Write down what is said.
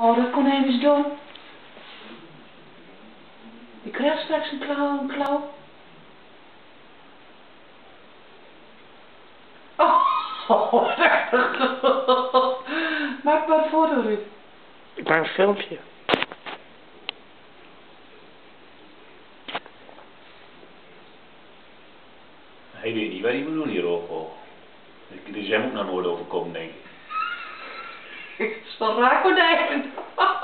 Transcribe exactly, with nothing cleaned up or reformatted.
Oh, dat konijn is dom. Die krijgt straks een klauw, een klauw. Oh, maak maar een foto, Ruud. Ik maak een filmpje. Hij weet niet wat hij moet doen hierover. Dit is hem ook nog nooit overkomen, denk ik. Het is wel raar konijn.